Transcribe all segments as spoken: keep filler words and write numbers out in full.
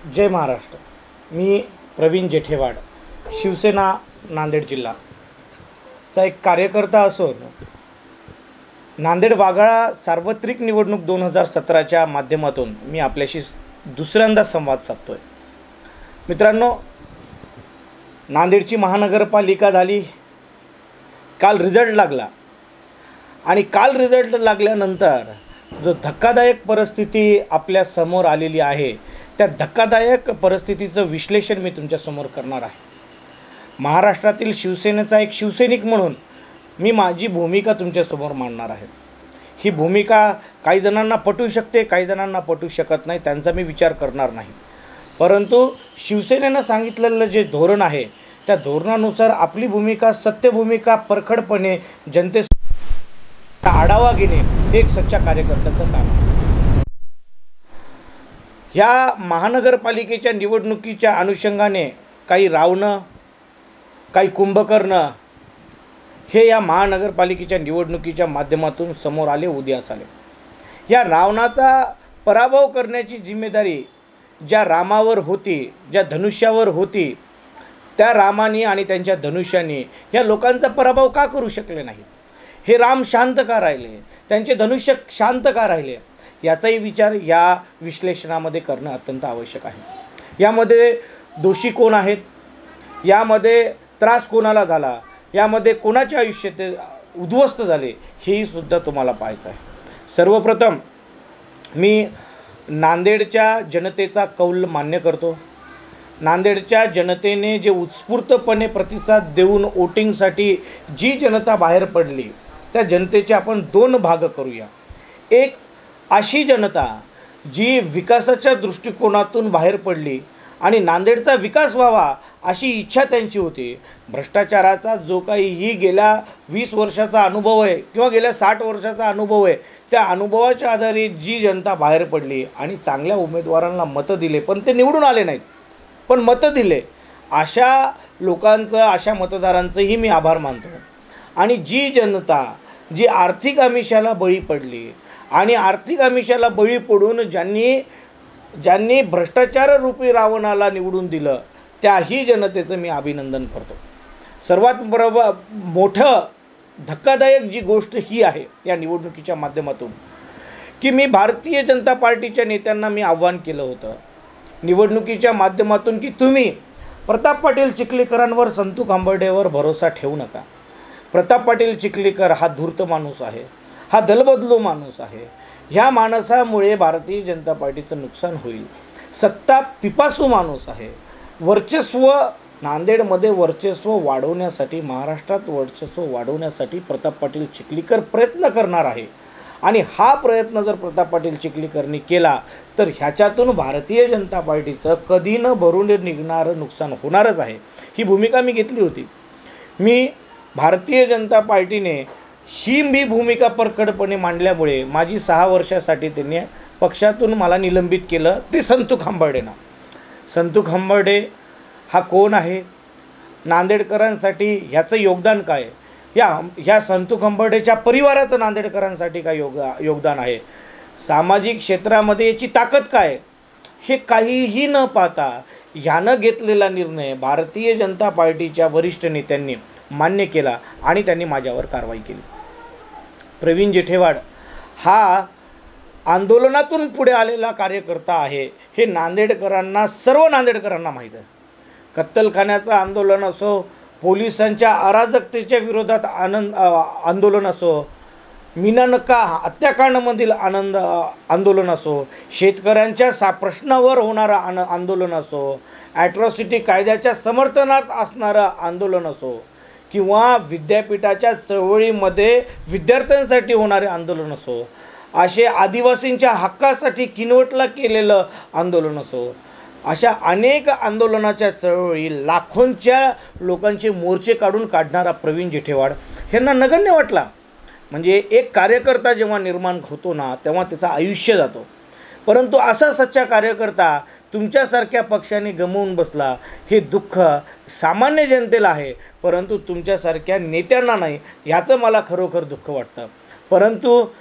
जय महाराष्ट्र। मी प्रवीण जेठेवाड, शिवसेना नांदेड जिल्हा चा एक कार्यकर्ता असून नांदेड वाघाळा सार्वत्रिक निवडणूक दोन हजार सतराच्या माध्यमातून मी आपल्याशी दुसऱ्यांदा संवाद साधतोय। मित्रांनो, नांदेडची महानगरपालिका झाली, काल रिझल्ट लागला आणि काल रिझल्ट लागल्यानंतर जो धक्कादायक परिस्थिती आपल्या समोर आलेली आहे, त्या धक्कादायक परिस्थितीचं विश्लेषण मी तुमच्यासमोर करणार आहे। महाराष्ट्रातील शिवसेनेचा एक शिवसैनिक म्हणून मी माझी भूमिका तुमच्यासमोर मांडणार आहे। ही भूमिका काही जणांना पटू शकते, काही जणांना पटू शकत नाही, त्यांचा मी विचार करणार नाही। परंतु शिवसेनेनं सांगितलेलं जे धोरण आहे, त्या धोरणानुसार आपली भूमिका, सत्य भूमिका परखडपणे जनतेचा आढावा घेणे हे एक सच्चा कार्यकर्त्याचं काम आहे। या महानगरपालिकेच्या निवडणुकीच्या अनुषंगाने काही रावणं, काही कुंभकर्ण हे या महानगरपालिकेच्या निवडणुकीच्या माध्यमातून समोर आले, उदयास आले। या रावणाचा पराभव करण्याची जिम्मेदारी ज्या रामावर होती, ज्या धनुष्यावर होती, त्या रामाने आणि त्यांच्या धनुष्याने या लोकांचा पराभव का करू शकले नाहीत? हे राम शांत का राहिले? त्यांचे धनुष्य शांत का राहिले? याचाही विचार या विश्लेषणामध्ये करणं अत्यंत आवश्यक आहे। यामध्ये दोषी कोण आहेत? यामध्ये त्रास कोणाला झाला? यामध्ये कोणाचे आयुष्य ते उद्ध्वस्त झाले? हेही सुद्धा तुम्हाला पाहायचं आहे। सर्वप्रथम मी नांदेडच्या जनतेचा कौल मान्य करतो। नांदेडच्या जनतेने जे उत्स्फूर्तपणे प्रतिसाद देऊन वोटिंगसाठी जी जनता बाहेर पडली, त्या जनतेचे आपण दोन भाग करूया। एक अशी जनता जी विकासाच्या दृष्टिकोनातून बाहेर पडली आणि नांदेडचा विकास व्हावा अशी इच्छा त्यांची होती। भ्रष्टाचाराचा जो काही ही गेल्या वीस वर्षाचा अनुभव आहे किंवा गेल्या साठ वर्षाचा अनुभव आहे, त्या अनुभवाच्या आधारे जी जनता बाहेर पडली आणि चांगल्या उमेदवारांना मतं दिले, पण ते निवडून आले नाहीत, पण मतं दिले, अशा लोकांचं, अशा मतदारांचंही मी आभार मानतो। आणि जी जनता जी आर्थिक आमिषाला बळी पडली आणि आर्थिक आमिषाला बळी पडून ज्यांनी ज्यांनी भ्रष्टाचाररूपी रावणाला निवडून दिलं, त्याही जनतेचं मी अभिनंदन करतो। सर्वात बरोबर मोठं धक्कादायक जी गोष्ट ही आहे या निवडणुकीच्या माध्यमातून, की मी भारतीय जनता पार्टीच्या नेत्यांना मी आव्हान केलं होतं निवडणुकीच्या माध्यमातून, की तुम्ही प्रताप पाटील चिखलीकरांवर, संतू खांबर्डेवर भरोसा ठेवू नका। प्रताप पाटील चिखलीकर हा धूर्त माणूस आहे, हा दलबदलू माणूस आहे। ह्या माणसामुळे भारतीय जनता पार्टीचं नुकसान होईल। सत्ता पिपासू माणूस आहे। वर्चस्व नांदेडमध्ये वर्चस्व वाढवण्यासाठी, महाराष्ट्रात वर्चस्व वाढवण्यासाठी प्रताप पाटील चिखलीकर प्रयत्न करणार आहे। आणि हा प्रयत्न जर प्रताप पाटील चिखलीकरनी केला तर ह्याच्यातून भारतीय जनता पार्टीचं कधी न भरून निघणारं नुकसान होणारच आहे। ही भूमिका मी घेतली होती। मी भारतीय जनता पार्टीने ही मी भूमिका परखडपणे मांडल्यामुळे माझी सहा वर्षासाठी त्यांनी पक्षातून मला निलंबित केलं, ते संतू खांबर्डेंना। संतू खांबर्डे हा कोण आहे? नांदेडकरांसाठी ह्याचं योगदान काय? या ह्या संतू खांबर्डेच्या परिवाराचं नांदेडकरांसाठी काय योग योगदान आहे? सामाजिक क्षेत्रामध्ये याची ताकद काय? हे काहीही न पाहता ह्यानं घेतलेला निर्णय भारतीय जनता पार्टीच्या वरिष्ठ नेत्यांनी मान्य केला आणि त्यांनी माझ्यावर कारवाई केली। प्रवीण जेठेवाड हा आंदोलनातून पुढे आलेला कार्यकर्ता आहे, हे नांदेडकरांना, सर्व नांदेडकरांना माहीत आहे। कत्तलखान्याचं आंदोलन असो, पोलिसांच्या अराजकतेच्या विरोधात आनंद आंदोलन असो, मीनानक्का हत्याकांडामधील आनंद आंदोलन असो, शेतकऱ्यांच्या सा प्रश्नावर होणारं आन आंदोलन असो, ॲट्रॉसिटी कायद्याच्या समर्थनार्थ असणारं आंदोलन असो, किंवा विद्यापीठाच्या चळवळीमध्ये विद्यार्थ्यांसाठी होणारे आंदोलन असो, असे आदिवासींच्या हक्कासाठी किनवटला केलेलं आंदोलन असो, अशा अनेक आंदोलनाच्या चळवळी लाखोंच्या लोकांचे मोर्चे काढून काढणारा प्रवीण जेठेवाड ह्यांना नगण्य वाटला। म्हणजे एक कार्यकर्ता जेव्हा निर्माण होतो ना, तेव्हा त्याचं आयुष्य जातो। परंतु असा सच्चा कार्यकर्ता तुमच्यासारख्या पक्षाने गमावून बसला, हे दुःख सामान्य जनतेला आहे, परंतु तुमच्यासारख्या नेत्यांना नाही। ह्याचं मला खरोखर दुःख वाटतं। परंतु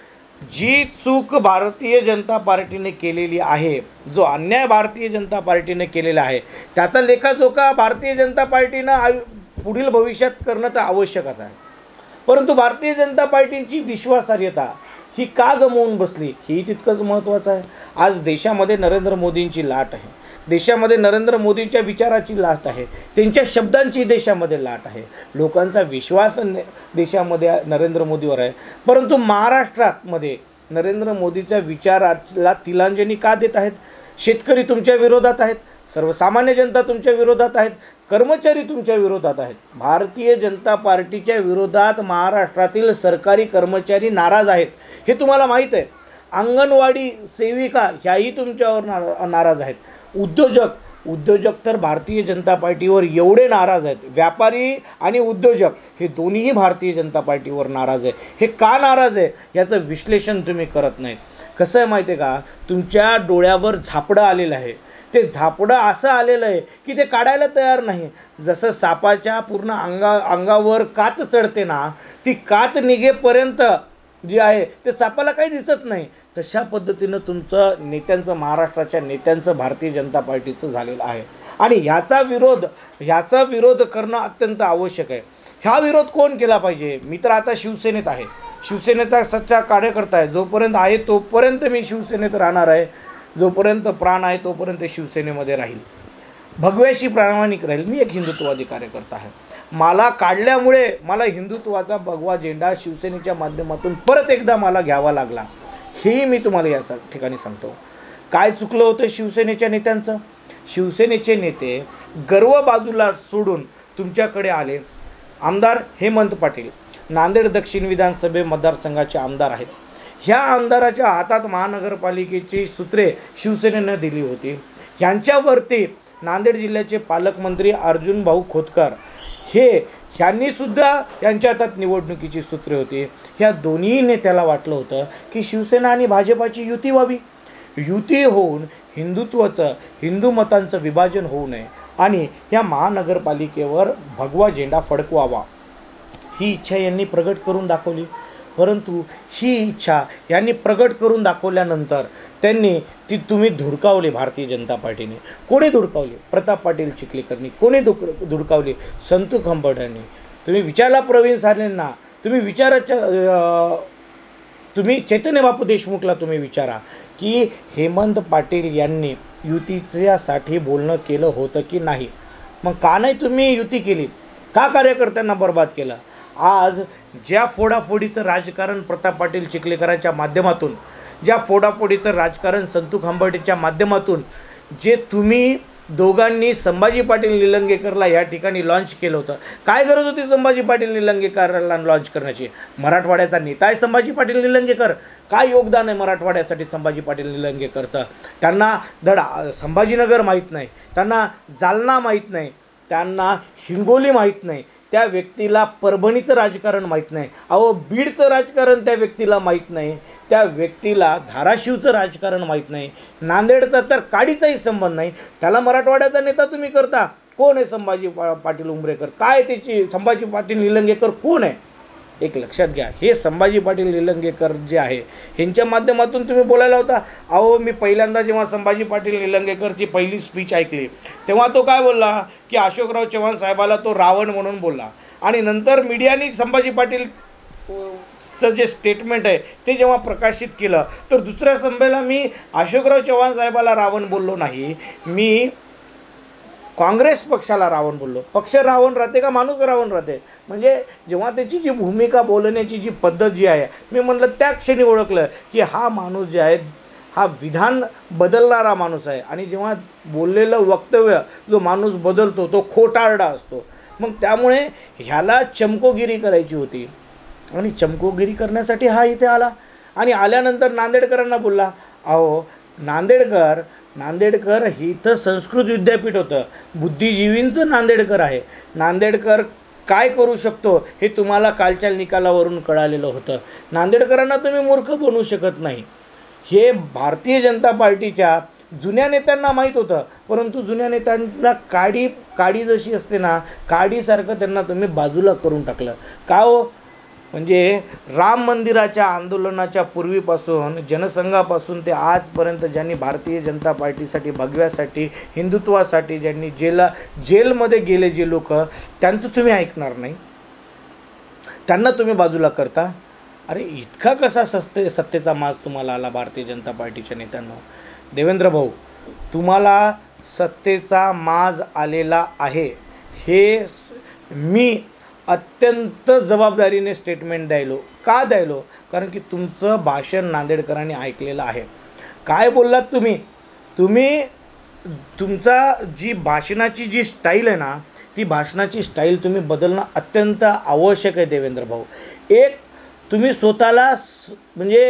जी चूक भारतीय जनता पार्टीने केलेली आहे, जो अन्याय भारतीय जनता पार्टीने केलेला आहे, त्याचा लेखाजोखा भारतीय जनता पार्टीनं आयु पुढील भविष्यात करणं तर आवश्यकच आहे. परंतु भारतीय जनता पार्टीची विश्वासार्हता ही का गमावून बसली ही तितकंच महत्त्वाचं आहे. आज देशामध्ये नरेंद्र मोदींची लाट आहे, देशामध्ये नरेंद्र मोदींच्या विचाराची लाट आहे, त्यांच्या शब्दांची देशामध्ये लाट आहे, लोकांचा विश्वास देशामध्ये नरेंद्र मोदीवर आहे. परंतु महाराष्ट्रामध्ये नरेंद्र मोदीच्या विचाराला तिलांजली का देत आहेत? शेतकरी तुमच्या विरोधात आहेत, सर्वसामान्य जनता तुमच्या विरोधात आहेत, कर्मचारी तुमच्या विरोधात आहेत. भारतीय जनता पार्टीच्या विरोधात महाराष्ट्रातील सरकारी कर्मचारी नाराज आहेत, हे तुम्हाला माहीत आहे. अंगणवाडी सेविका ह्याही तुमच्यावर ना नाराज आहेत. उद्योजक उद्योजक तर भारतीय जनता पार्टीवर एवढे नाराज आहेत. व्यापारी आणि उद्योजक हे दोन्हीही भारतीय जनता पार्टीवर नाराज आहे. हे का नाराज आहे याचं विश्लेषण तुम्ही करत नाहीत. कसं आहे माहिती आहे का, तुमच्या डोळ्यावर झापडं आलेलं आहे. ते झापडं असं आलेलं आहे की ते काढायला तयार नाही. जसं सापाच्या पूर्ण अंगा अंगावर कात चढते ना, ती कात निघेपर्यंत जे आहे ते सापाला काही दिसत नाही. तशा पद्धतीनं तुमचं नेत्यांचं, महाराष्ट्राच्या नेत्यांचं भारतीय जनता पार्टीचं झालेलं आहे. आणि ह्याचा विरोध ह्याचा विरोध करणं अत्यंत आवश्यक आहे. हा विरोध कोण केला पाहिजे? मी तर आता शिवसेनेत आहे, शिवसेनेचा सच्चा कार्यकर्ता आहे. जोपर्यंत आहे तोपर्यंत मी शिवसेनेत राहणार आहे. जोपर्यंत प्राण आहे तोपर्यंत शिवसेनेमध्ये राहील, भगव्याशी प्रामाणिक राहील. मी एक हिंदुत्ववादी कार्यकर्ता आहे. मला काढल्यामुळे मला हिंदुत्वाचा भगवा झेंडा शिवसेनेच्या माध्यमातून परत एकदा मला घ्यावा लागला, हेही मी तुम्हाला या ठिकाणी सांगतो. काय चुकलं होतं शिवसेनेच्या नेत्यांचं? शिवसेनेचे नेते गर्व बाजूला सोडून तुमच्याकडे आले. आमदार हेमंत पाटील नांदेड दक्षिण विधानसभे मतदारसंघाचे आमदार आहेत. ह्या आमदाराच्या हातात महानगरपालिकेची सूत्रे शिवसेनेनं दिली होती. ह्यांच्यावरती नांदेड जिल्ह्याचे पालकमंत्री अर्जुन भाऊ खोतकर हे ह्यांनीसुद्धा यांच्या हातात निवडणुकीची सूत्रे होती. ह्या दोन्ही नेत्याला वाटलं होतं की शिवसेना आणि भाजपाची युती व्हावी, युती होऊन हिंदुत्वाचं, हिंदू मतांचं विभाजन होऊ नये आणि ह्या महानगरपालिकेवर भगवा झेंडा फडकवावा ही इच्छा यांनी प्रगट करून दाखवली. परंतु ही इच्छा यांनी प्रगट करून दाखवल्यानंतर त्यांनी ती तुम्ही धुडकावली. भारतीय जनता पार्टीने कोणी धुडकावली? प्रताप पाटील चिखलीकरनी. कोणी धुक धुडकावली? संतू खंबाटयांनी. तुम्ही विचारला प्रवीण सालेंना, तुम्ही विचाराच्या तुम्ही चैतन्य बापू देशमुखला तुम्ही विचारा की हेमंत पाटील यांनी युतीच्यासाठी बोलणं केलं होतं की नाही. मग का नाही तुम्ही युती केली? का कार्यकर्त्यांना बर्बाद केलं? आज ज्या फोडाफोडीचं राजकारण प्रताप पाटील चिखलीकरांच्या माध्यमातून, ज्या फोडाफोडीचं राजकारण संतू खंबाटेच्या माध्यमातून जे तुम्ही दोघांनी संभाजी पाटील निलंगेकरला या ठिकाणी लॉन्च केलं होतं, काय गरज होती संभाजी पाटील निलंगेकरला लॉन्च करण्याची? मराठवाड्याचा नेता आहे संभाजी पाटील निलंगेकर. काय योगदान आहे मराठवाड्यासाठी संभाजी पाटील निलंगेकरचं? त्यांना धड संभाजीनगर माहीत नाही, त्यांना जालना माहीत नाही, त्यांना हिंगोली माहीत नाही, त्या व्यक्तीला परभणीचं राजकारण माहीत नाही. अहो बीडचं राजकारण त्या व्यक्तीला माहीत नाही, त्या व्यक्तीला धाराशिवचं राजकारण माहीत नाही, नांदेडचा तर काडीचाही संबंध नाही. त्याला मराठवाड्याचा नेता तुम्ही करता. कोण आहे संभाजी पा पाटील उंबरेकर? काय त्याची संभाजी पाटील निलंगेकर कोण आहे? एक लक्षात घ्या, हे संभाजी पाटील निलंगेकर जे आहे ह्यांच्या माध्यमातून तुम्ही बोलायला होता. अहो मी पहिल्यांदा जेव्हा संभाजी पाटील निलंगेकरची पहिली स्पीच ऐकली तेव्हा तो काय बोलला की अशोकराव चव्हाण साहेबाला तो रावण म्हणून बोलला. आणि नंतर मीडियाने संभाजी पाटीलचं जे स्टेटमेंट आहे ते जेव्हा प्रकाशित केलं तर दुसऱ्या सभेला मी अशोकराव चव्हाण साहेबाला रावण बोललो नाही, मी काँग्रेस पक्षाला रावण बोललो. पक्ष रावण राहते का माणूस रावण राहते? म्हणजे जेव्हा त्याची जी भूमिका, बोलण्याची जी पद्धत जी आहे, मी म्हटलं त्या क्षणी ओळखलं की हा माणूस जे आहे हा विधान बदलणारा माणूस आहे. आणि जेव्हा बोललेलं वक्तव्य जो माणूस बदलतो तो खोटारडा असतो. मग त्यामुळे ह्याला चमकोगिरी करायची होती आणि चमकोगिरी करण्यासाठी हा इथे आला. आणि आल्यानंतर नांदेडकरांना बोलला. अहो नांदेडकर नांदेडकर ही इथं संस्कृत विद्यापीठ होतं, बुद्धिजीवींचं नांदेडकर आहे. नांदेडकर काय करू शकतो हे तुम्हाला कालच्या निकालावरून कळालेलं होतं. नांदेडकरांना तुम्ही मूर्ख बनवू शकत नाही. हे भारतीय जनता पार्टीच्या जुन्या नेत्यांना माहीत होतं, परंतु जुन्या नेत्यांना काडी काडी जशी असते ना, काडीसारखं त्यांना तुम्ही बाजूला करून टाकलं. का हो? म्हणजे राम मंदिराच्या आंदोलनाच्या पूर्वीपासून जनसंघापासून ते आजपर्यंत ज्यांनी भारतीय जनता पार्टीसाठी भगव्यासाठी हिंदुत्वासाठी ज्यांनी जेला जेलमध्ये गेले जे लोक, त्यांचं तुम्ही ऐकणार नाही, त्यांना तुम्ही बाजूला करता. अरे इतका कसा सत्ते सत्तेचा माज तुम्हाला आला भारतीय जनता पार्टीच्या नेत्यांना? देवेंद्र भाऊ, तुम्हाला सत्तेचा माज आलेला आहे हे मी अत्यंत जबाबदारीने स्टेटमेंट द्यायलो. का द्यायलो? कारण की तुमचं भाषण नांदेडकरांनी ऐकलेलं आहे. काय बोललात तुम्ही? तुम्ही तुमचा जी भाषणाची जी स्टाईल आहे ना, ती भाषणाची स्टाईल तुम्ही बदलणं अत्यंत आवश्यक आहे देवेंद्र भाऊ. एक तुम्ही स्वतःला म्हणजे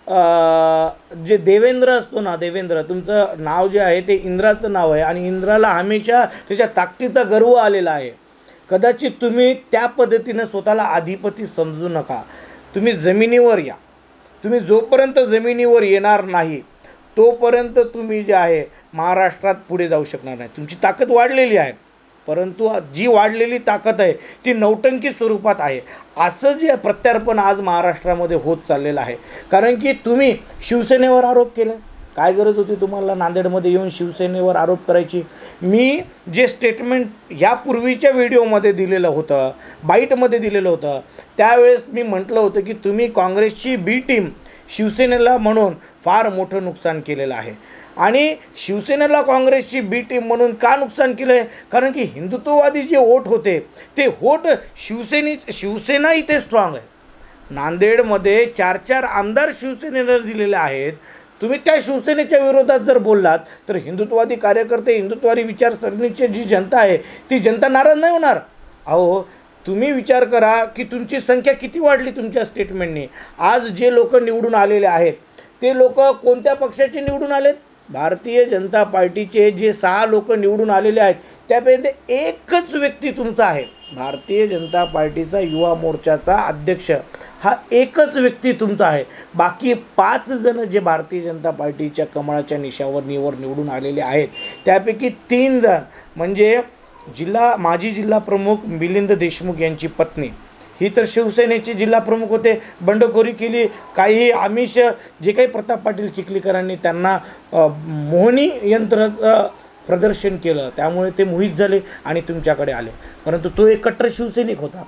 जे देवेंद्र असतो ना, देवेंद्र तुमचं नाव जे आहे ते इंद्राचं नाव आहे आणि इंद्राला हमेशा त्याच्या ताकदीचा गर्व आलेला आहे. कदाचित तुम्ही त्या पद्धतीनं स्वतःला अधिपती समजू नका. तुम्ही जमिनीवर या. तुम्ही जोपर्यंत जमिनीवर येणार नाही तोपर्यंत तुम्ही जे आहे महाराष्ट्रात पुढे जाऊ शकणार नाही. तुमची ताकद वाढलेली आहे, परंतु जी वाढलेली ताकद आहे ती नौटंकी स्वरूपात आहे, असं जे प्रत्यार्पण आज महाराष्ट्रामध्ये होत चाललेलं आहे. कारण की तुम्ही शिवसेनेवर आरोप केले. काय गरज होती तुम्हाला नांदेडमध्ये येऊन शिवसेनेवर आरोप करायची? मी जे स्टेटमेंट यापूर्वीच्या व्हिडिओमध्ये दिलेलं होतं, बाईटमध्ये दिलेलं होतं, त्यावेळेस मी म्हटलं होतं की तुम्ही काँग्रेसची बी टीम शिवसेनेला म्हणून फार मोठं नुकसान केलेलं आहे. आणि शिवसेनेला काँग्रेसची बी टीम म्हणून का नुकसान केलं आहे? कारण की हिंदुत्ववादी जे वोट होते ते वोट शिवसेने शिवसेना इथे स्ट्रॉंग आहे. नांदेडमध्ये चार चार आमदार शिवसेनेला दिलेले आहेत. तुम्ही त्या शिवसेनेच्या विरोधात जर बोललात तर हिंदुत्ववादी कार्यकर्ते, हिंदुत्ववादी विचारसरणीची जी जनता आहे ती जनता नाराज नाही होणार? अहो तुम्ही विचार करा की तुमची संख्या किती वाढली तुमच्या स्टेटमेंटने. आज जे लोक निवडून आलेले आहेत ते लोक कोणत्या पक्षाचे निवडून आलेत? भारतीय जनता पार्टीचे जे सहा लोक निवडून आलेले आहेत त्यापैकी एकच व्यक्ती तुमचा आहे. भारतीय जनता पार्टीचा युवा मोर्चाचा अध्यक्ष हा एकच व्यक्ती तुमचा आहे. बाकी पाच जण जे भारतीय जनता पार्टीच्या कमळाच्या निशावर निवर निवडून आलेले आहेत त्यापैकी तीन जण म्हणजे जिल्हा माजी जिल्हा प्रमुख मिलिंद देशमुख यांची पत्नी, ही तर शिवसेनेचे जिल्हा प्रमुख होते, बंडखोरी केली. काही आमिष जे काही प्रताप पाटील चिखलीकरांनी त्यांना मोहनी यंत्राचं प्रदर्शन केलं त्यामुळे ते मोहित झाले आणि तुमच्याकडे आले. परंतु तो एक कट्टर शिवसैनिक होता.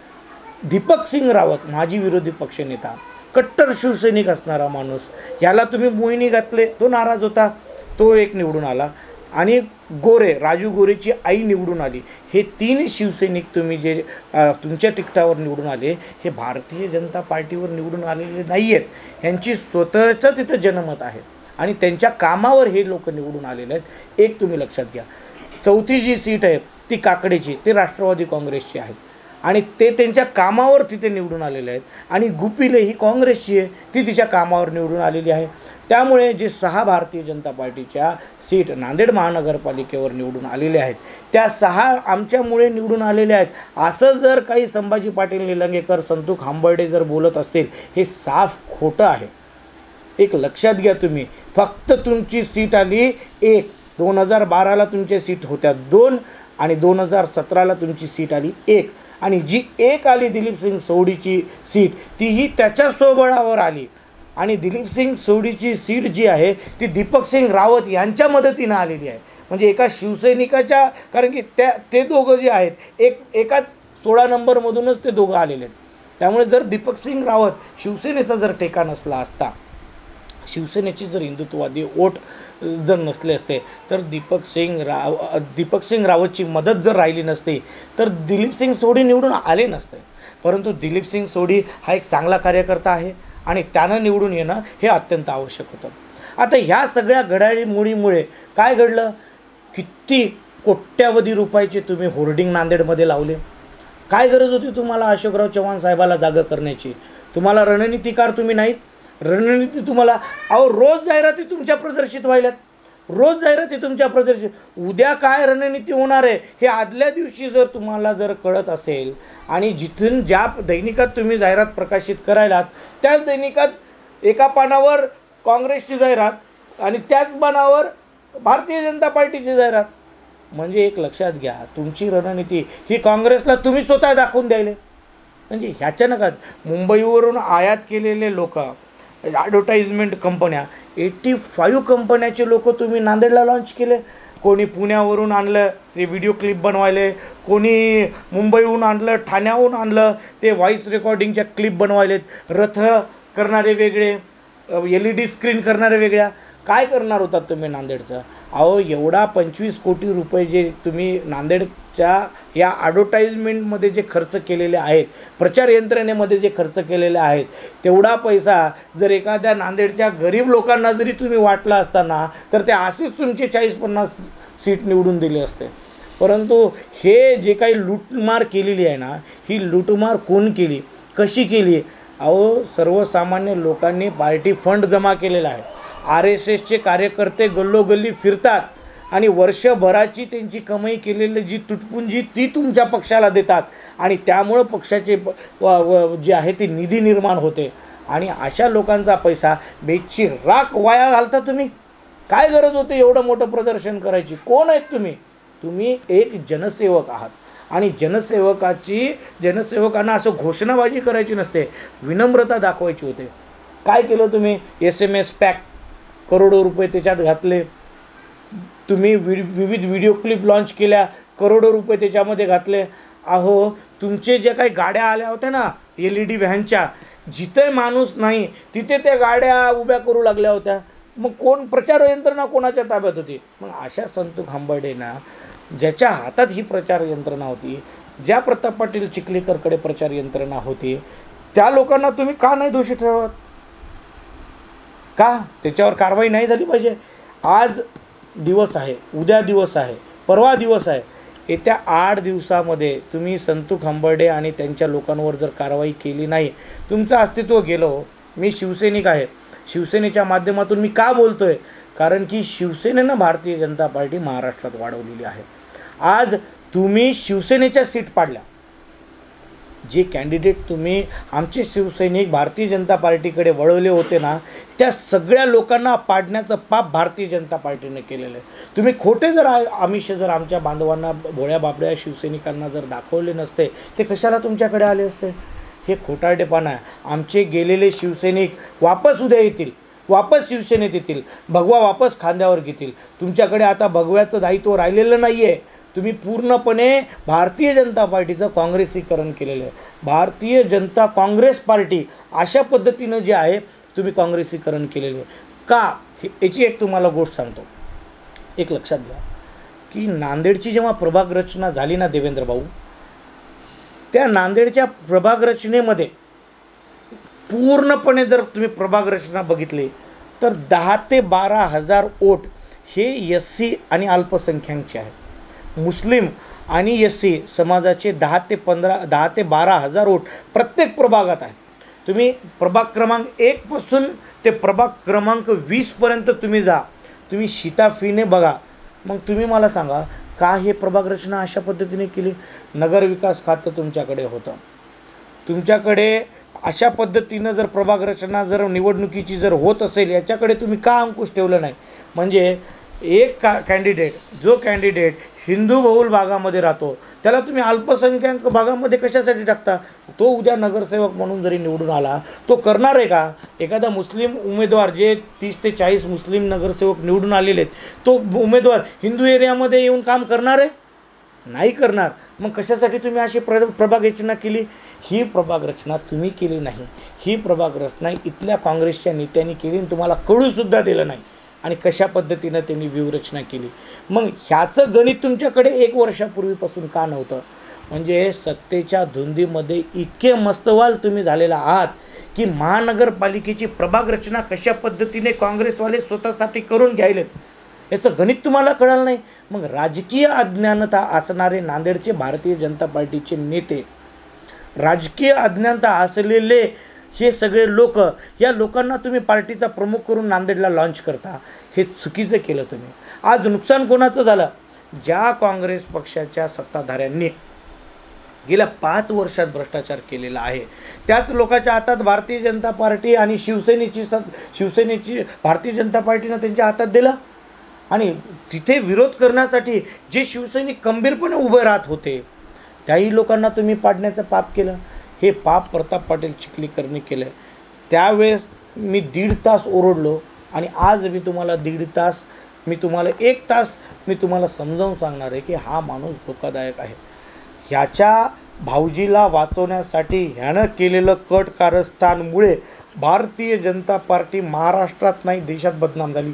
दीपक सिंग रावत माजी विरोधी पक्षनेता, कट्टर शिवसैनिक असणारा माणूस, याला तुम्ही मोहिनी घातले, तो नाराज होता, तो एक निवडून आला. आणि गोरे, राजू गोरेची आई निवडून आली. हे तीन शिवसैनिक तुम्ही जे तुमच्या तिकटावर निवडून आले हे भारतीय जनता पार्टीवर निवडून आलेले नाही आहेत. ह्यांची स्वतःचं तिथं जनमत आहे आणि त्यांच्या कामावर हे लोक निवडून आलेले आहेत. एक तुम्ही लक्षात घ्या. चौथी जी सीट आहे ती काकडेची, ते राष्ट्रवादी काँग्रेसची आहेत आणि ते त्यांच्या कामावर तिथे निवडून आलेले आहेत. आणि गुपिले ही काँग्रेसची आहे, ती तिच्या कामावर निवडून आलेली आहे. त्यामुळे जे सहा भारतीय जनता पार्टीच्या सीट नांदेड महानगरपालिकेवर निवडून आलेले आहेत त्या सहा आमच्यामुळे निवडून आलेले आहेत असं जर काही संभाजी पाटील निलंगेकर, संतोष हांबर्डे जर बोलत असतील, हे साफ खोटं आहे. एक लक्षात घ्या तुम्ही. फक्त तुमची सीट आली एक. दोन हजार बाराला तुमच्या सीट होत्या दोन आणि दोन हजार सतराला तुमची सीट आली एक. आणि जी एक आली दिलीप सिंग सोडीची सीट तीही त्याच्या स्वबळावर आली. आणि दिलीप सिंग सोडीची सीट जी आहे ती दीपक सिंग रावत यांच्या मदतीनं आलेली आहे. म्हणजे एका शिवसैनिकाच्या, कारण की त्या ते दोघं जे आहेत एक एकाच सोळा नंबरमधूनच ते दोघं आलेले आहेत. त्यामुळे जर दीपक सिंग रावत शिवसेनेचा जर टेका नसला असता, शिवसेनेची जर हिंदुत्ववादी वोट जर नसले असते तर दीपक सिंग राव दीपक सिंग रावतची मदत जर राहिली नसती तर दिलीप सिंग सोडी निवडून आले नसते. परंतु दिलीप सिंग सोडी हा एक चांगला कार्यकर्ता आहे आणि त्यानं निवडून येणं हे अत्यंत आवश्यक होतं. आता ह्या सगळ्या घडामोडीमुळे काय घडलं? किती कोट्यावधी रुपयाचे तुम्ही होर्डिंग नांदेडमध्ये लावले. काय गरज होती तुम्हाला अशोकराव चव्हाण साहेबाला जागा करण्याची? तुम्हाला रणनीतिकार तुम्ही नाहीत. रणनीती तुम्हाला, अहो रोज जाहिराती तुमच्या प्रदर्शित व्हायल्यात, रोज जाहिराती तुमच्या प्रदर्शित. उद्या काय रणनीती होणार आहे हे आदल्या दिवशी जर तुम्हाला जर कळत असेल आणि जिथून ज्या दैनिकात तुम्ही जाहिरात प्रकाशित करायलात त्याच दैनिकात एका पानावर काँग्रेसची जाहिरात आणि त्याच पानावर भारतीय जनता पार्टीची जाहिरात, म्हणजे एक लक्षात घ्या तुमची रणनीती ही काँग्रेसला तुम्ही स्वतः दाखवून द्यायले. म्हणजे ह्याच्यानकच मुंबईवरून आयात केलेले लोक, ॲडव्हर्टाइजमेंट कंपन्या, एटी फाईव्ह कंपन्याचे लोक तुम्ही नांदेडला लॉन्च केले. कोणी पुण्यावरून आणलं ते व्हिडिओ क्लिप बनवायले, कोणी मुंबईहून आणलं, ठाण्याहून आणलं ते व्हॉईस रेकॉर्डिंगच्या क्लिप बनवायलेत. रथ करणारे वेगळे, एल ई डी स्क्रीन करणारे वेगळ्या. काय करणार होतात तुम्ही नांदेडचं? अहो एवढा पंचवीस कोटी रुपये जे तुम्ही नांदेडच्या या ॲडव्हर्टाइजमेंटमध्ये जे खर्च केलेले आहेत, प्रचार यंत्रणेमध्ये जे खर्च केलेले आहेत, तेवढा पैसा जर एखाद्या नांदेडच्या गरीब लोकांना जरी तुम्ही वाटला असताना तर ते असेच तुमचे चाळीस पन्नास सीट निवडून दिले असते. परंतु हे जे काही लूटमार केलेली आहे ना, ही लूटमार कोण केली, कशी केली? अहो सर्वसामान्य लोकांनी पार्टी फंड जमा केलेला आहे. आर एस एसचे कार्यकर्ते गल्लोगल्ली फिरतात आणि वर्षभराची त्यांची कमाई केलेली जी तुटपुंजी ती तुमच्या पक्षाला देतात आणि त्यामुळं पक्षाचे जे आहे ते निधी निर्माण होते. आणि अशा लोकांचा पैसा बेची राख वाया घालता तुम्ही. काय गरज होते एवढं मोठं प्रदर्शन करायची? कोण आहेत तुम्ही? तुम्ही एक जनसेवक आहात आणि जनसेवकाची जनसेवकांना असं घोषणाबाजी करायची नसते, विनम्रता दाखवायची होते. काय केलं तुम्ही? एस एम एस पॅक करोडो रुपये त्याच्यात घातले. तुम्ही वि विविध व्हिडिओ क्लिप लॉन्च केल्या, करोडो रुपये त्याच्यामध्ये घातले. अहो तुमचे जे काही गाड्या आल्या होत्या ना एल ई डी व्हॅनच्या, जिथे माणूस नाही तिथे त्या गाड्या उभ्या करू लागल्या होत्या. मग कोण प्रचार यंत्रणा कोणाच्या ताब्यात होती? मग अशा संतू खांबर्डेंना, ज्याच्या हातात ही प्रचार यंत्रणा होती, ज्या प्रताप पाटील चिखलीकरकडे प्रचार यंत्रणा होती, त्या लोकांना तुम्ही का नाही दोषी ठरवत? का त्याच्यावर कारवाई नाही झाली पाहिजे? आज दिवस आहे, उद्या दिवस आहे, परवा दिवस आहे. येत्या आठ दिवसामध्ये तुम्ही संतू खांबर्डे आणि त्यांच्या लोकांवर जर कारवाई केली नाही, तुमचं अस्तित्व गेलं. मी शिवसैनिक आहे. शिवसेनेच्या माध्यमातून मी का बोलतो आहे? कारण की शिवसेनेनं भारतीय जनता पार्टी महाराष्ट्रात वाढवलेली आहे. आज तुम्ही शिवसेनेच्या सीट पाडल्या. जे कॅन्डिडेट तुम्ही आमचे शिवसैनिक भारतीय जनता पार्टीकडे वळवले होते ना, त्या सगळ्या लोकांना पाडण्याचं पाप भारतीय जनता पार्टीने केलेलं आहे. तुम्ही खोटे जर आमिष जर आमच्या बांधवांना, भोळ्या बापड्या शिवसैनिकांना जर दाखवले नसते, ते कशाला तुमच्याकडे आले असते? हे खोटारडेपणा आहे. आमचे गेलेले शिवसैनिक वापस उद्या येतील, वापस शिवसेनेत येतील, भगवा वापस खांद्यावर घेतील. तुमच्याकडे आता भगव्याचं दायित्व राहिलेलं नाही आहे. तुम्ही पूर्णपणे भारतीय जनता पार्टीचं काँग्रेसीकरण केलेलं आहे. भारतीय जनता काँग्रेस पार्टी अशा पद्धतीनं जे आहे तुम्ही काँग्रेसीकरण केलेलं आहे. का? याची एक तुम्हाला गोष्ट सांगतो, एक लक्षात घ्या की नांदेडची जेव्हा प्रभाग रचना झाली ना देवेंद्र भाऊ, त्या नांदेडच्या प्रभाग रचनेमध्ये पूर्णपणे जर तुम्ही प्रभाग रचना बघितली तर दहा ते बारा हजार वोट हे एस सी आणि अल्पसंख्याकचे आहेत. मुस्लिम आणि एस सी समाजाचे दहा ते पंधरा दहा ते बारा हजार वोट प्रत्येक प्रभागात आहेत. तुम्ही प्रभाग क्रमांक एकपासून ते प्रभाग क्रमांक वीसपर्यंत तुम्ही जा, तुम्ही शिताफीने बघा. मग तुम्ही मला सांगा का हे प्रभाग रचना अशा पद्धतीने केली? नगर विकास खातं तुमच्याकडे होतं, तुमच्याकडे अशा पद्धतीनं जर प्रभाग रचना जर निवडणुकीची जर होत असेल, याच्याकडे तुम्ही का अंकुश ठेवलं नाही? म्हणजे एक का कॅन्डिडेट जो कॅन्डिडेट हिंदू बहुल भागामध्ये राहतो त्याला तुम्ही अल्पसंख्याक भागामध्ये कशासाठी टाकता? तो उद्या नगरसेवक म्हणून जरी निवडून आला, तो करणार आहे का? एखादा मुस्लिम उमेदवार, जे तीस ते चाळीस मुस्लिम नगरसेवक निवडून आलेले आहेत, तो उमेदवार हिंदू एरियामध्ये येऊन काम करणार आहे? नाही करणार. मग कशासाठी तुम्ही अशी प्र प्रभाग रचना केली? ही प्रभाग रचना तुम्ही केली नाही, ही प्रभाग रचना इथल्या काँग्रेसच्या नेत्यांनी केली आणि तुम्हाला कळूसुद्धा दिलं नाही. आणि कशा पद्धतीनं त्यांनी व्यूहरचना केली? मग ह्याचं गणित तुमच्याकडे एक वर्षापूर्वीपासून का नव्हतं? म्हणजे सत्तेच्या धुंदीमध्ये इतके मस्तवाल तुम्ही झालेला आहात की महानगरपालिकेची प्रभाग रचना कशा पद्धतीने काँग्रेसवाले स्वतःसाठी करून घ्यायलेत, याचं गणित तुम्हाला कळलं नाही. मग राजकीय अज्ञानता असणारे नांदेडचे भारतीय जनता पार्टीचे नेते, राजकीय अज्ञानता असलेले हे सगळे लोक, या लोकांना तुम्ही पार्टीचा प्रमुख करून नांदेडला लॉन्च करता, हे चुकीचं केलं तुम्ही. आज नुकसान कोणाचं झालं? ज्या काँग्रेस पक्षाच्या सत्ताधाऱ्यांनी गेल्या पाच वर्षात भ्रष्टाचार केलेला आहे, त्याच लोकांच्या हातात भारतीय जनता पार्टी आणि शिवसेनेची सत शिवसेनेची भारतीय जनता पार्टीनं त्यांच्या हातात दिलं. आणि तिथे विरोध करण्यासाठी जे शिवसैनिक खंबीरपणे उभे राहत होते, त्याही लोकांना तुम्ही पाडण्याचं पाप केलं. हे पाप प्रताप पाटील चिखलीकरनी केलं. त्यावेळेस मी दीड तास ओरडलो आणि आज मी तुम्हाला दीड तास मी तुम्हाला एक तास मी तुम्हाला समजावून सांगणार आहे की हा माणूस धोकादायक आहे. ह्याच्या भाऊजीला वाचवण्यासाठी ह्यानं केलेलं कट कारस्थानमुळे भारतीय जनता पार्टी महाराष्ट्रात नाही देशात बदनाम झाली.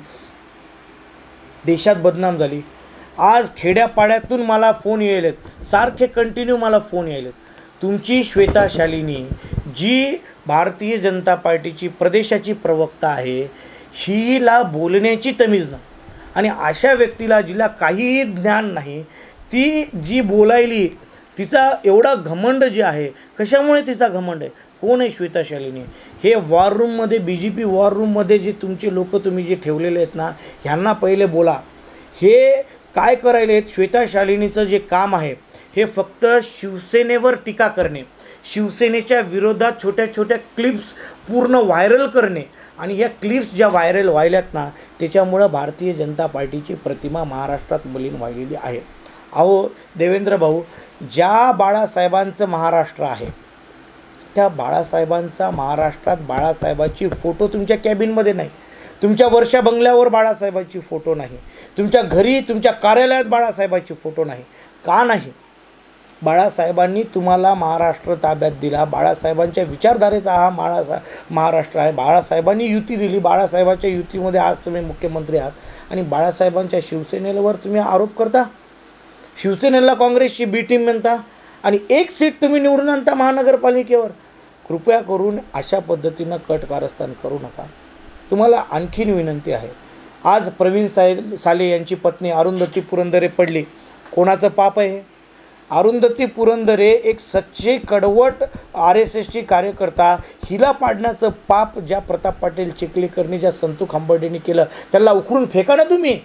देशात बदनाम झाली. आज खेड्यापाड्यातून मला फोन यायलेत, सारखे कंटिन्यू मला फोन यायलेत. तुमची श्वेता शालिनी जी भारतीय जनता पार्टीची प्रदेशाची प्रवक्ता आहे, हिला बोलण्याची तमीज नाही आणि अशा व्यक्तीला जिला काहीही ज्ञान नाही ती जी बोलायली तिचा एवढा घमंड जे आहे, कशामुळे तिचा घमंड आहे? कोण आहे श्वेता शालिनी? हे वॉर रूममध्ये बी जे पी वॉर रूममध्ये जे तुमचे लोक तुम्ही जे ठेवलेले आहेत ना, ह्यांना पहिले बोला. हे काय करायले आहेत? श्वेता शालिनीचं जे काम आहे हे फक्त शिवसेनेवर टीका करणे, शिवसेनेच्या विरोधात छोट्या छोट्या क्लिप्स पूर्ण व्हायरल करणे आणि या क्लिप्स ज्या व्हायरल व्हायल्यात ना त्याच्यामुळं भारतीय जनता पार्टीची प्रतिमा महाराष्ट्रात मलिन व्हायलेली आहे. अहो देवेंद्र भाऊ, ज्या बाळासाहेबांचं महाराष्ट्र आहे त्या बाळासाहेबांचा महाराष्ट्रात बाळासाहेबाची फोटो तुमच्या कॅबिनमध्ये नाही, तुमच्या वर्षा बंगल्यावर बाळासाहेबाची फोटो नाही, तुमच्या घरी तुमच्या कार्यालयात बाळासाहेबाची फोटो नाही. का नाही? बाळासाहेबांनी तुम्हाला महाराष्ट्र ताब्यात दिला. बाळासाहेबांच्या विचारधारेचा हा महाराष्ट्र महाराष्ट्र आहे. बाळासाहेबांनी युती दिली. बाळासाहेबांच्या युतीमध्ये आज तुम्ही मुख्यमंत्री आहात आणि बाळासाहेबांच्या शिवसेनेवर तुम्ही आरोप करता. शिवसेनेला काँग्रेसची बी टीम म्हणता आणि एक सीट तुम्ही निवडून आणता महानगरपालिकेवर. कृपया करून अशा पद्धतीनं कट कारस्थान करू नका. तुम्हाला आणखीन विनंती आहे. आज प्रवीण साहेब साले यांची पत्नी अरुंधती पुरंदरे पडली. कोणाचं पाप आहे? अरुंधती पुरंदरे एक सच्चे कडवट आर एस एसची कार्यकर्ता, हिला पाडण्याचं पाप ज्या प्रताप पाटील चिखलीकरनी ज्या संतू खांबर्डेंनी केलं त्याला उखडून फेका ना तुम्ही.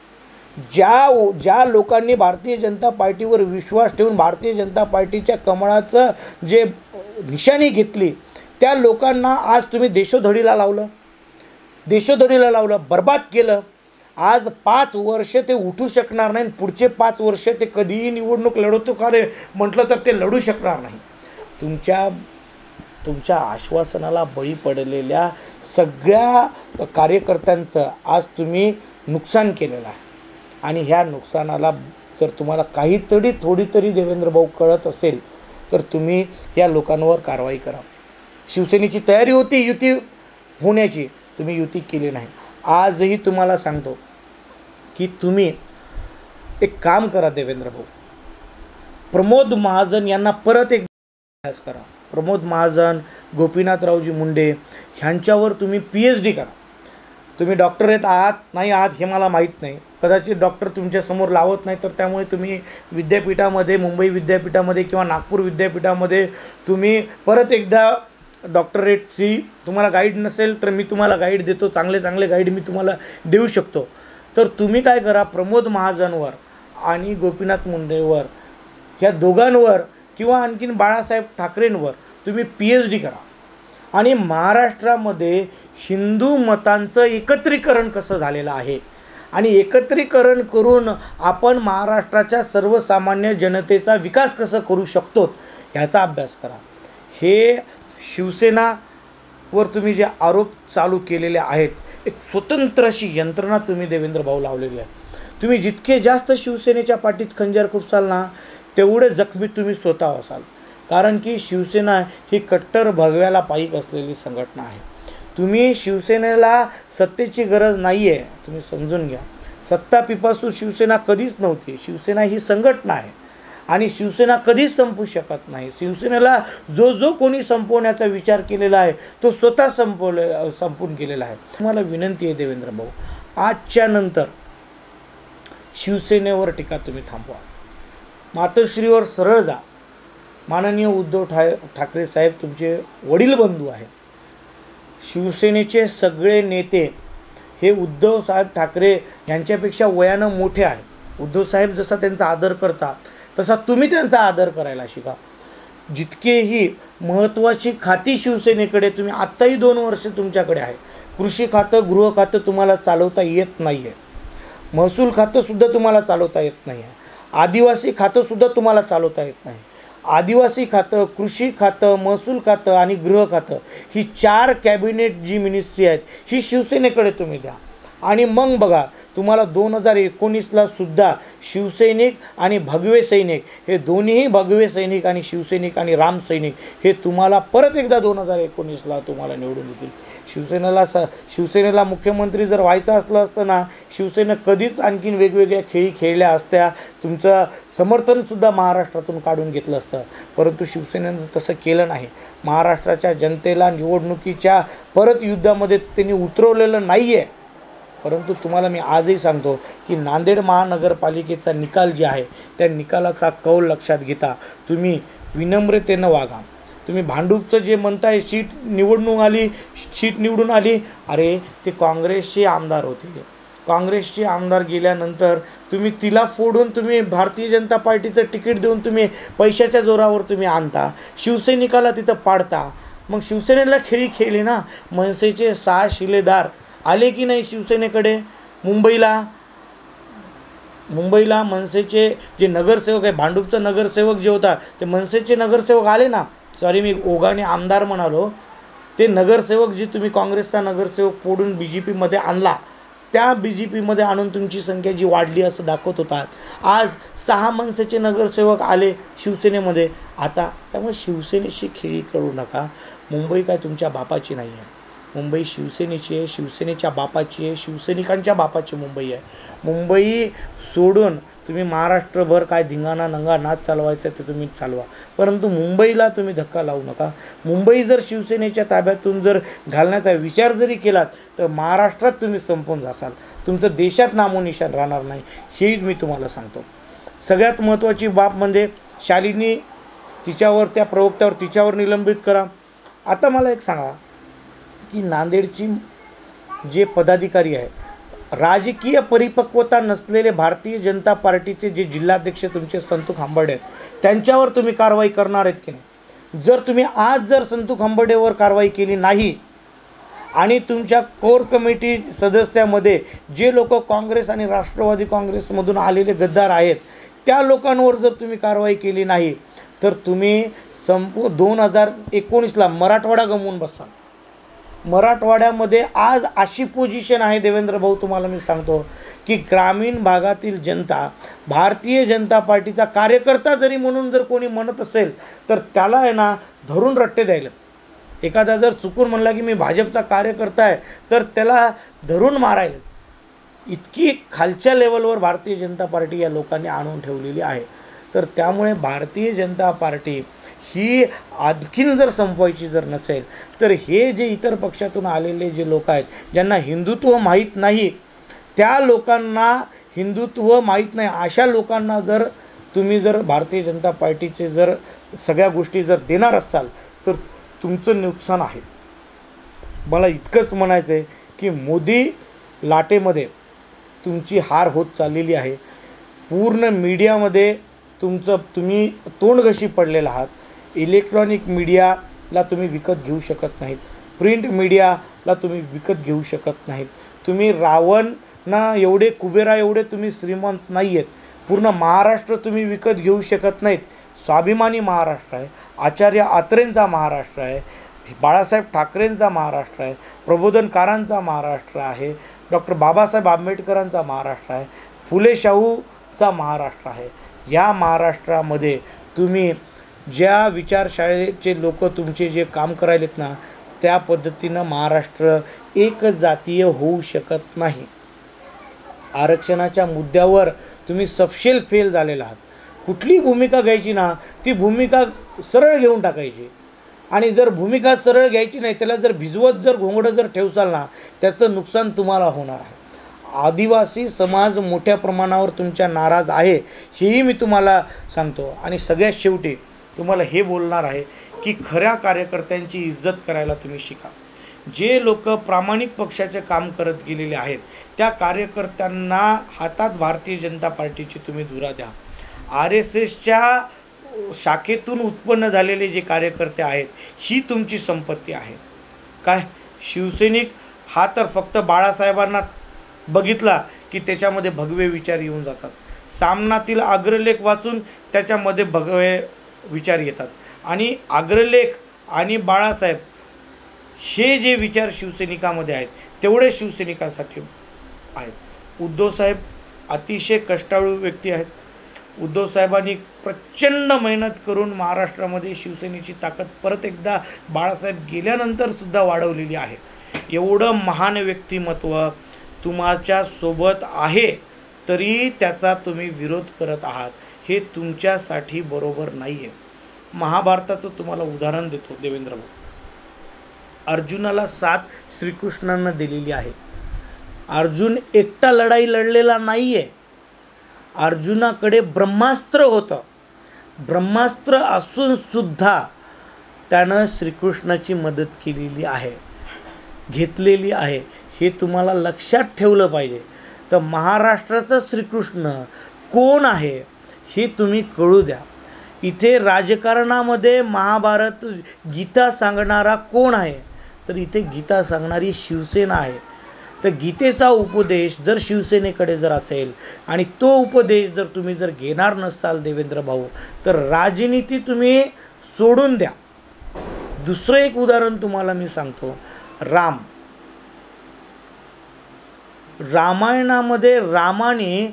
ज्या ज्या लोकांनी भारतीय जनता पार्टीवर विश्वास ठेवून भारतीय जनता पार्टीच्या कमळाचं जे निशाणी घेतली त्या लोकांना आज तुम्ही देशोधडीला लावलं, देशोधडीला लावलं, बर्बाद केलं. आज पाच वर्ष ते उठू शकणार नाही. पुढचे पाच वर्ष ते कधीही निवडणूक लढवतो का रे म्हटलं तर ते लढू शकणार नाही. तुमच्या तुमच्या आश्वासनाला बळी पडलेल्या सगळ्या कार्यकर्त्यांचं आज तुम्ही नुकसान केलेलं आहे आणि ह्या नुकसानाला जर तुम्हाला काहीतरी थोडी तरी देवेंद्र भाऊ कळत असेल तर तुम्ही या लोकांवर कारवाई करा. शिवसेनेची तयारी होती युती होण्याची, तुम्ही युती केली नाही. आजही तुम्हाला सांगतो की तुम्ही एक काम करा देवेंद्र भाऊ, प्रमोद महाजन यांना परत एक अभ्यास करा. प्रमोद महाजन, गोपीनाथरावजी मुंडे ह्यांच्यावर तुम्ही पी एच डी करा. तुम्ही डॉक्टरेट आहात नाही आहात हे मला माहीत नाही, कदाचित डॉक्टर तुमच्यासमोर लावत नाही तर त्यामुळे तुम्ही विद्यापीठामध्ये मुंबई विद्यापीठामध्ये किंवा नागपूर विद्यापीठामध्ये तुम्ही परत एकदा डॉक्टरेटची तुम्हाला गाईड नसेल तर मी तुम्हाला गाईड देतो, चांगले चांगले गाईड मी तुम्हाला देऊ शकतो. तर तुम्ही काय करा, प्रमोद महाजनवर आणि गोपीनाथ मुंडेवर ह्या दोघांवर किंवा आणखीन बाळासाहेब ठाकरेंवर तुम्ही पी एच डी करा आणि महाराष्ट्रामध्ये हिंदू मतांचं एकत्रीकरण कसं झालेलं आहे आणि एकत्रीकरण करून आपण महाराष्ट्राच्या सर्वसामान्य जनतेचा विकास कसं करू शकतो ह्याचा अभ्यास करा. हे शिवसेनावर तुम्ही जे आरोप चालू केलेले आहेत, एक स्वतंत्र अशी यंत्रणा तुम्ही देवेंद्र भाऊ लावलेली आहे. तुम्ही जितके जास्त शिवसेनेच्या पाठीत खंजर खुपसाल ना तेवढे जखमी तुम्ही स्वतः असाल. कारण की शिवसेना ही कट्टर भगव्याला पाईक असलेली संघटना आहे. तुम्ही शिवसेनेला सत्तेची गरज नाही आहे, तुम्ही समजून घ्या. सत्ता पिपासू शिवसेना कधीच नव्हती. शिवसेना ही संघटना आहे आणि शिवसेना कधीच संपू शकत नाही. शिवसेनेला जो जो कोणी संपवण्याचा विचार केलेला आहे तो स्वतः संपवले संपून गेलेला आहे. तुम्हाला विनंती आहे देवेंद्र भाऊ, आजच्या नंतर शिवसेनेवर टीका तुम्ही थांबवा, मातोश्रीवर सरळ जा. माननीय उद्धव ठा ठाकरे साहेब तुमचे वडील बंधू आहेत. शिवसेनेचे सगळे नेते हे उद्धव साहेब ठाकरे यांच्यापेक्षा वयानं मोठे आहेत. उद्धव साहेब जसा त्यांचा आदर करतात तसा तुम्ही त्यांचा आदर करायला शिका. जितकेही महत्त्वाची खाती शिवसेनेकडे तुम्ही आत्ताही दोन वर्ष तुमच्याकडे आहे. कृषी खातं, गृह खातं तुम्हाला चालवता येत नाही आहे. महसूल खातंसुद्धा तुम्हाला चालवता येत नाही आहे. आदिवासी खातंसुद्धा तुम्हाला चालवता येत नाही. आदिवासी खातं, कृषी खातं, महसूल खातं आणि गृह खातं ही चार कॅबिनेट जी मिनिस्ट्री आहेत ही शिवसेनेकडे तुम्ही द्या. आणि मग बघा तुम्हाला दोन हजार एकोणीसला सुद्धा शिवसैनिक आणि भगवे सैनिक हे दोन्हीही भगवे सैनिक आणि शिवसैनिक आणि राम सैनिक हे तुम्हाला परत एकदा दोन हजार एकोणीसला तुम्हाला निवडून देतील. शिवसेनेला स शिवसेनेला मुख्यमंत्री जर व्हायचं असलं असतं ना, शिवसेना कधीच आणखीन वेगवेगळ्या खेळी खेळल्या असत्या, तुमचं समर्थनसुद्धा महाराष्ट्रातून काढून घेतलं असतं. परंतु शिवसेनेनं तसं केलं नाही. महाराष्ट्राच्या जनतेला निवडणुकीच्या परत युद्धामध्ये त्यांनी उतरवलेलं नाही आहे. परंतु तुम्हाला मी आजही सांगतो की नांदेड महानगरपालिकेचा निकाल जे आहे त्या निकालाचा कौल लक्षात घेता तुम्ही विनम्रतेनं वागा. तुम्ही भांडूपचं जे म्हणताय सीट निवडणूक आली, सीट निवडून आली, अरे ते काँग्रेसचे आमदार होते. काँग्रेसचे आमदार गेल्यानंतर तुम्ही तिला फोडून तुम्ही भारतीय जनता पार्टीचं तिकीट देऊन तुम्ही पैशाच्या जोरावर तुम्ही आणता, शिवसैनिकाला तिथं पाडता. मग शिवसेनेला खेळी खेळली ना. मनसेचे सहा शिलेदार आले की नाही शिवसेनेकडे मुंबईला. मुंबईला मनसेचे जे नगरसेवक आहे, भांडूपचा नगरसेवक जे होता ते मनसेचे नगरसेवक आले ना. सॉरी मी ओघाने आमदार म्हणालो. ते नगरसेवक जे तुम्ही काँग्रेसचा नगरसेवक फोडून बी जे पीमध्ये आणला, त्या बी जे पीमध्ये आणून तुमची संख्या जी वाढली असं दाखवत होतात. आज सहा मनसेचे नगरसेवक आले शिवसेनेमध्ये आता. त्यामुळे शिवसेनेशी खेळी करू नका. मुंबई काय तुमच्या बापाची नाही आहे. मुंबई शिवसेनेची आहे, शिवसेनेच्या बापाची आहे, शिवसैनिकांच्या बापाची मुंबई आहे. मुंबई सोडून तुम्ही महाराष्ट्रभर काय धिंगाणा नंगा नाच चालवायचं ते तुम्ही चालवा, परंतु मुंबईला तुम्ही धक्का लावू नका. मुंबई जर शिवसेनेच्या ताब्यातून जर घालण्याचा विचार जरी केलात तर महाराष्ट्रात तुम्ही संपून जासाल. तुमचं देशात नामोनिशाण राहणार नाही, हेही मी तुम्हाला सांगतो. सगळ्यात महत्त्वाची बाब म्हणजे शालिनी तिच्यावर, त्या प्रवक्त्यावर तिच्यावर निलंबित करा. आता मला एक सांगा की नांदेडची जे पदाधिकारी आहे, राजकीय परिपक्वता नसलेले भारतीय जनता पार्टीचे जे जिल्हाध्यक्ष तुमचे संतू खांबर्डे आहेत त्यांच्यावर तुम्ही कारवाई करणार आहेत की नाही? जर तुम्ही आज जर संतू खांबर्डेवर कारवाई केली नाही आणि तुमच्या कोर कमिटी सदस्यामध्ये जे लोक काँग्रेस आणि राष्ट्रवादी काँग्रेसमधून आलेले गद्दार आहेत त्या लोकांवर जर तुम्ही कारवाई केली नाही तर तुम्ही संपू दोन हजार एकोणीसला मराठवाडा गमवून बसाल. मराठवाड्यामध्ये आज अशी पोझिशन आहे देवेंद्र भाऊ, तुम्हाला मी सांगतो की ग्रामीण भागातील जनता भारतीय जनता पार्टीचा कार्यकर्ता जरी म्हणून जर कोणी म्हणत असेल तर त्याला आहे ना धरून रट्टे द्यायला. एखादा जर चुकून म्हणला की मी भाजपचा कार्यकर्ता आहे तर त्याला धरून मारायला. इतकी खालच्या लेवलवर भारतीय जनता पार्टी या लोकांनी आणून ठेवलेली आहे. तर त्यामुळे भारतीय जनता पार्टी ही आणखीन जर संपवायची जर नसेल तर हे जे इतर पक्षातून आलेले जे लोक आहेत ज्यांना हिंदुत्व माहीत नाही, त्या लोकांना हिंदुत्व माहीत नाही अशा लोकांना जर तुम्ही जर भारतीय जनता पार्टीचे जर सगळ्या गोष्टी जर देणार असाल तर तुमचं नुकसान आहे. मला इतकंच म्हणायचं आहे की मोदी लाटेमध्ये तुमची हार होत चाललेली आहे. पूर्ण मीडियामध्ये तुमचं तुम्ही तोंडघशी पडलेला आहात. इलेक्ट्रॉनिक मीडियाला तुम्ही विकत घेऊ शकत नाहीत, प्रिंट मीडियाला तुम्ही विकत घेऊ शकत नाहीत. तुम्ही रावणना एवढे कुबेरा एवढे तुम्ही श्रीमंत नाही आहेत. पूर्ण महाराष्ट्र तुम्ही विकत घेऊ शकत नाहीत. स्वाभिमानी महाराष्ट्र आहे, आचार्य आत्रेंचा महाराष्ट्र आहे, बाळासाहेब ठाकरेंचा महाराष्ट्र आहे, प्रबोधनकारांचा महाराष्ट्र आहे, डॉक्टर बाबासाहेब आंबेडकरांचा महाराष्ट्र आहे, फुले शाहूचा महाराष्ट्र आहे. या महाराष्ट्रामध्ये तुम्ही ज्या विचारशाळेचे लोक तुमचे जे काम करायलेत ना त्या पद्धतीनं महाराष्ट्र एक जातीय होऊ शकत नाही. आरक्षणाच्या मुद्द्यावर तुम्ही सपशेल फेल झालेला आहात. कुठली भूमिका घ्यायची ना ती भूमिका सरळ घेऊन टाकायची आणि जर भूमिका सरळ घ्यायची नाही त्याला जर भिजवत जर घोंगडं जर ठेवसाल ना त्याचं नुकसान तुम्हाला होणार आहे. आदिवासी समाज मोठ्या प्रमाणावर तुमच्या नाराज आहे हेही मी तुम्हाला सांगतो. आणि सगळ्यात शेवटी तुम्हाला हे बोलणार आहे की खऱ्या कार्यकर्त्यांची इज्जत करायला तुम्ही शिका. जे लोक प्रामाणिक पक्षाचे काम करत गेलेले आहेत त्या कार्यकर्त्यांना हातात भारतीय जनता पार्टीची तुम्ही धुरा द्या. आर एस एसच्या शाखेतून उत्पन्न झालेले जे कार्यकर्ते आहेत ही तुमची संपत्ती आहे. काय शिवसैनिक हा तर फक्त बाळासाहेबांना बघितला की त्याच्यामध्ये भगवे विचार येऊन जातात. सामनातील अग्रलेख वाचून त्याच्यामध्ये भगवे विचार येतात. आणि अग्रलेख आणि बाळासाहेब हे जे विचार शिवसैनिकामध्ये आहेत तेवढे शिवसैनिकांसाठी आहेत. उद्धवसाहेब अतिशय कष्टाळू व्यक्ती आहेत. उद्धवसाहेबांनी प्रचंड मेहनत करून महाराष्ट्रामध्ये शिवसेनेची ताकद परत एकदा बाळासाहेब गेल्यानंतरसुद्धा वाढवलेली आहे. एवढं महान व्यक्तिमत्व तुमच्या सोबत आहे तरी त्याचा तुम्ही विरोध करत आहात, हे तुमच्यासाठी बरोबर नाही आहे. महाभारताचं तुम्हाला उदाहरण देतो देवेंद्र भाऊ. अर्जुनाला साथ श्रीकृष्णानं दिलेली आहे. अर्जुन एकटा लढाई लढलेला नाही आहे. अर्जुनाकडे ब्रह्मास्त्र होतं. ब्रह्मास्त्र असूनसुद्धा त्यानं श्रीकृष्णाची मदत केलेली आहे, घेतलेली आहे. हे तुम्हाला लक्षात ठेवलं पाहिजे. तर महाराष्ट्राचा श्रीकृष्ण कोण आहे हे तुम्ही कळू द्या. इथे राजकारणामध्ये महाभारत गीता सांगणारा कोण आहे, तर इथे गीता सांगणारी शिवसेना आहे. तर गीतेचा उपदेश जर शिवसेनेकडे जर असेल आणि तो उपदेश जर तुम्ही जर घेणार नसाल देवेंद्र भाऊ, तर राजनीती तुम्ही सोडून द्या. दुसरं एक उदाहरण तुम्हाला मी सांगतो. राम, रामायणामध्ये रामाने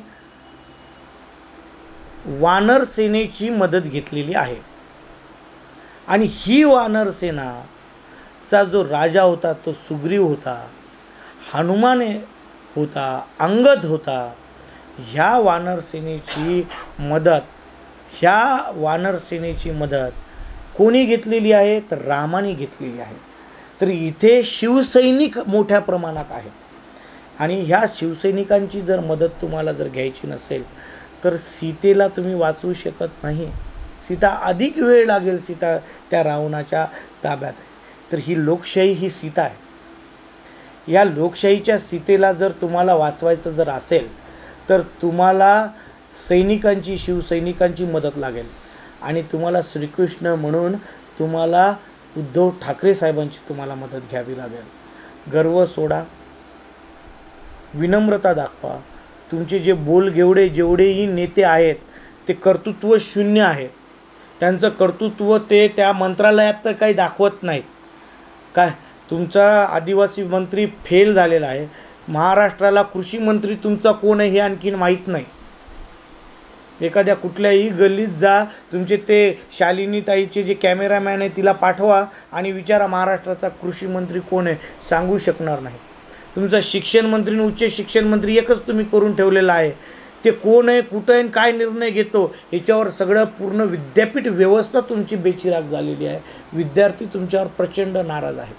वानर सेनेची मदत घेतलेली आहे. आणि ही वानर सेनाचा जो राजा होता तो सुग्रीव होता, हनुमान होता, अंगद होता. ह्या वानर सेनेची मदत ह्या वानर सेनेची मदत कोणी घेतलेली आहे, तर रामाने घेतलेली आहे. तर इथे शिवसैनिक मोठ्या प्रमाणात आहेत. आणि ह्या शिवसैनिकांची जर मदत तुम्हाला जर घ्यायची नसेल तर सीतेला तुम्ही वाचवू शकत नाही. सीता अधिक वेळ लागेल, सीता त्या रावणाच्या ताब्यात आहे. तर ही लोकशाही ही सीता आहे. या लोकशाहीच्या सीतेला जर तुम्हाला वाचवायचं जर असेल तर तुम्हाला सैनिकांची शिवसैनिकांची मदत लागेल. आणि तुम्हाला श्रीकृष्ण म्हणून तुम्हाला उद्धव ठाकरे साहेबांची तुम्हाला मदत घ्यावी लागेल. गर्व सोडा, विनम्रता दाखवा. तुमचे जे बोलगेवडे जेवढेही नेते आहेत ते कर्तृत्व शून्य आहे. त्यांचं कर्तृत्व ते त्या मंत्रालयात तर काही दाखवत नाहीत. काय तुमचा आदिवासी मंत्री फेल झालेला आहे. महाराष्ट्राला कृषी मंत्री तुमचा कोण आहे हे आणखीन माहीत नाही. एखाद्या कुठल्याही गल्लीत जा, तुमचे ते शालिनी ताईचे जे कॅमेरामॅन आहे तिला पाठवा आणि विचारा महाराष्ट्राचा कृषी मंत्री कोण आहे, सांगू शकणार नाही. तुमचा शिक्षण मंत्री आणि उच्च शिक्षण मंत्री एकच तुम्ही करून ठेवलेला आहे. ते कोण आहे, कुठं आहे, काय निर्णय घेतो याच्यावर सगळं पूर्ण विद्यापीठ व्यवस्था तुमची बेचिराग झालेली आहे. विद्यार्थी तुमच्यावर प्रचंड नाराज आहेत.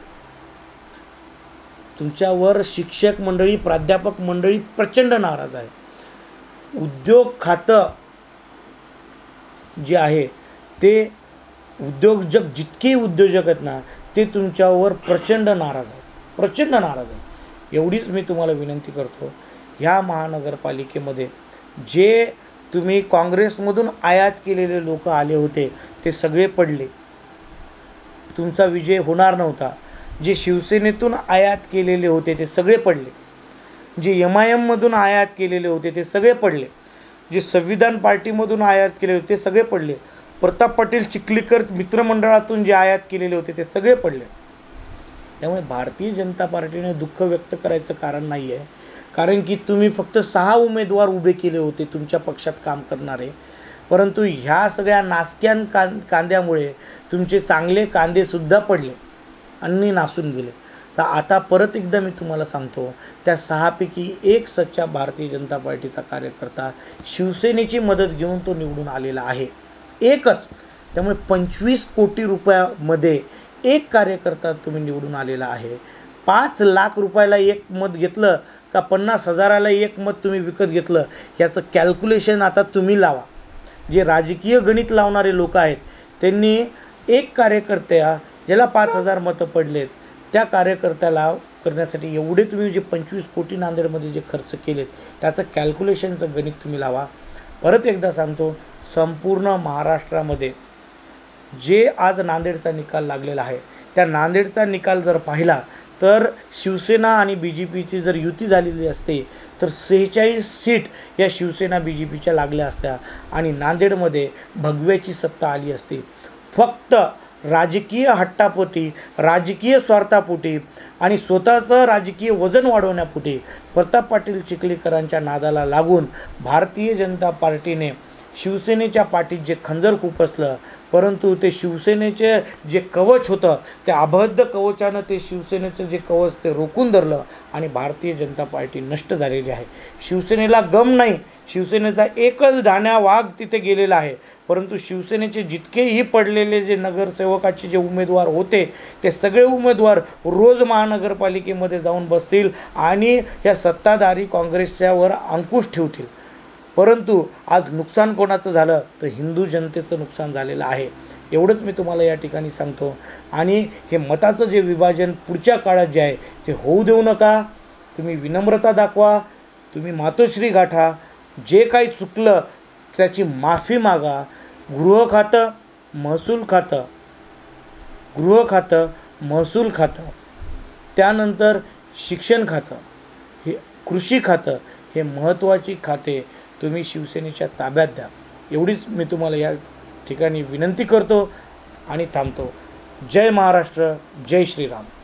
तुमच्यावर शिक्षक मंडळी, प्राध्यापक मंडळी प्रचंड नाराज आहे. उद्योग खातं जे आहे ते उद्योजक जितके उद्योजक आहेत ना ते तुमच्यावर प्रचंड नाराज आहेत, प्रचंड नाराज आहेत. एवढीच मी तुम्हाला विनंती करतो. ह्या महानगरपालिकेमध्ये जे तुम्ही काँग्रेसमधून आयात केलेले लोक आले होते ते सगळे पडले. तुमचा विजय होणार नव्हता. जे शिवसेनेतून आयात केलेले होते ते सगळे पडले. जे एम आय एममधून आयात केलेले होते ते सगळे पडले. जे संविधान पार्टीमधून आयात केले होते ते सगळे पडले. प्रताप पाटील चिखलीकर मित्रमंडळातून जे आयात केलेले होते ते सगळे पडले. त्यामुळे भारतीय जनता पार्टीने दुःख व्यक्त करायचं कारण नाही आहे. कारण की तुम्ही फक्त सहा उमेदवार उभे केले होते तुमच्या पक्षात काम करणारे, परंतु ह्या सगळ्या नासक्यान कां कांद्यामुळे तुमचे चांगले कांदेसुद्धा पडले आणि नासून गेले. तर आता परत एकदा मी तुम्हाला सांगतो, त्या सहापैकी एक सच्चा भारतीय जनता पार्टीचा कार्यकर्ता शिवसेनेची मदत घेऊन तो निवडून आलेला आहे, एकच. त्यामुळे पंचवीस कोटी रुपयामध्ये एक कार्यकर्ता तुम्ही निवडून आलेला आहे. पाच लाख रुपयाला एक मत घेतलं का पन्नास हजाराला एक मत तुम्ही विकत घेतलं, याचं कॅल्क्युलेशन आता तुम्ही लावा. जे राजकीय गणित लावणारे लोक आहेत त्यांनी एक कार्यकर्त्या ज्याला पाच हजार मतं पडलेत त्या कार्यकर्त्याला करण्यासाठी एवढे तुम्ही जे पंचवीस कोटी नांदेडमध्ये जे खर्च केलेत त्याचं कॅल्क्युलेशनचं गणित तुम्ही लावा. परत एकदा सांगतो, संपूर्ण महाराष्ट्रामध्ये जे आज नांदेडचा निकाल लागलेला आहे त्या नांदेडचा निकाल जर पाहिला तर शिवसेना आणि बी जे पीची जर युती झालेली असते तर सेहेचाळीस सीट या शिवसेना बी जे पीच्या लागल्या असत्या आणि नांदेडमध्ये भगव्याची सत्ता आली असती. फक्त राजकीय हट्टापोटी, राजकीय स्वार्थापोटी आणि स्वतःचं राजकीय वजन वाढवण्यापोटी प्रताप पाटील चिखलीकरांच्या नादाला लागून भारतीय जनता पार्टीने शिवसेनेच्या पाठीत जे खंजर खुपसलं, परंतु ते शिवसेनेचे जे कवच होतं त्या अबद्ध कवचानं ते शिवसेनेचं जे कवच ते रोखून धरलं आणि भारतीय जनता पार्टी नष्ट झालेली आहे. शिवसेनेला गम नाही, शिवसेनेचा एकच डाण्या वाघ तिथे गेलेला आहे. परंतु शिवसेनेचे जितकेही पडलेले जे नगरसेवकाचे जे उमेदवार होते ते सगळे उमेदवार रोज महानगरपालिकेमध्ये जाऊन बसतील आणि या सत्ताधारी काँग्रेसच्यावर अंकुश ठेवतील. परंतु आज नुकसान कोणाचं झालं तर हिंदू जनतेचं नुकसान झालेलं आहे. एवढंच मी तुम्हाला या ठिकाणी सांगतो. आणि हे मताचं जे विभाजन पुढच्या काळात जे आहे ते होऊ देऊ नका. तुम्ही विनम्रता दाखवा, तुम्ही मातोश्री गाठा, जे काही चुकलं त्याची माफी मागा. गृह खातं, महसूल खातं, गृह खातं, महसूल खातं, त्यानंतर शिक्षण खातं, हे कृषी खातं, हे महत्त्वाची खाते तुम्ही शिवसेनेच्या ताब्यात द्या. एवढीच मी तुम्हाला या ठिकाणी विनंती करतो आणि थांबतो. जय महाराष्ट्र, जय श्रीराम.